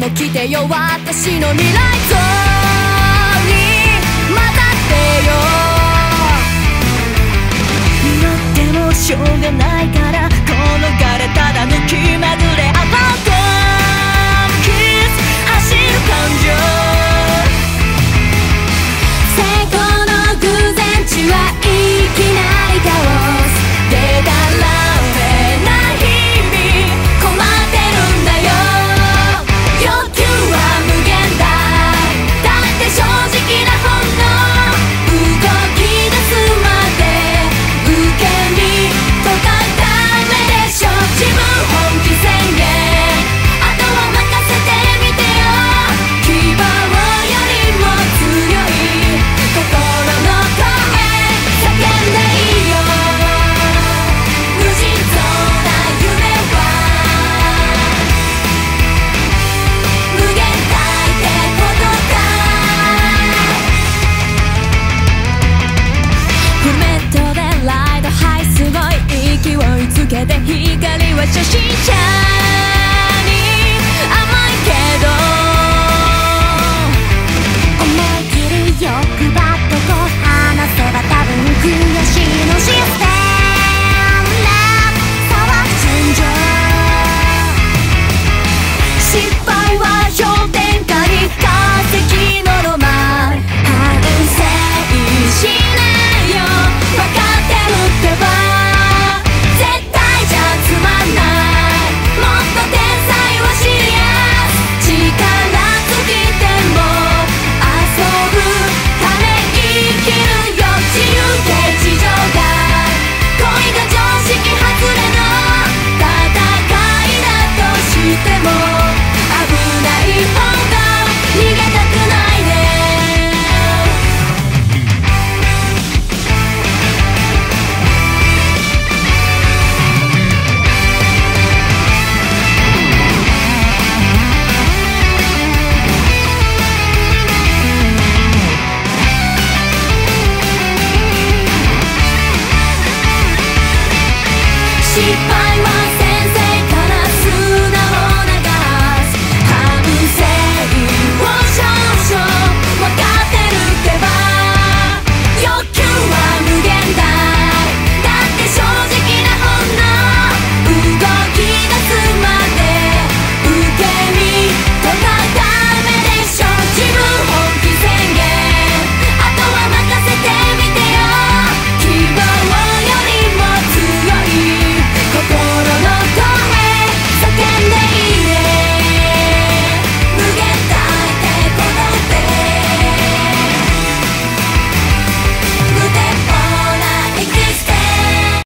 の来てよ私の未来像に混ざってよ。祈ってもしょうがないから転がれただの気まぐれアバウトキス走る感情成功の偶然値はいきなりカオスでたらめない日々困ってるんだよ。欲求は無限大だって正直な本能動き出すまで受け身とかダメでしょ。自分本気宣言あとは任せてみてよ。希望よりも強い心の声叫んでいいよ。無尽蔵な夢は無限大ってことか。フルメットでライドハイすごい勢いつけて光は初心者に甘いけど思い切り欲張っとこう話せば多分悔しいのシステムな騒ぐ順序失敗は氷点下に化石のロマン反省しないよ分かってるってば絶対じゃつまんないもっと天才はシリアス力尽きても遊ぶため生きるよ。自由形地上外恋が常識外れの戦いだとしても危ない方が逃げたくないね。失敗は